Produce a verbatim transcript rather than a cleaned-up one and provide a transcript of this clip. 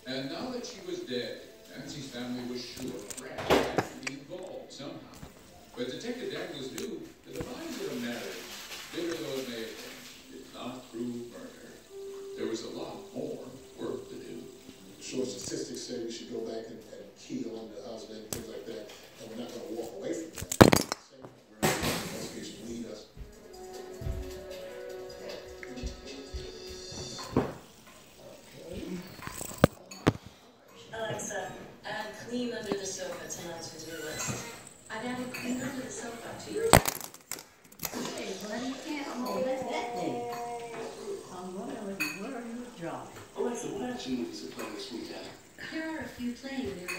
And now that she was dead, Nancy's family was sure Brad had to be involved somehow. But Detective Douglas knew that the lines of a marriage, bitter though it may have been, did not prove murder. There was a lot more work to do. Sure, statistics say we should go back and, and key on the husband and things like that, and we're not going to walk away from that. Same where investigation lead us. Alexa, add clean under the sofa tonight's to-do list. I've added clean under the sofa to your Hey, buddy, you can't hold that thing. I'm wondering where are you driving? Alexa, what action movies are playing this weekend? Here are a few playing near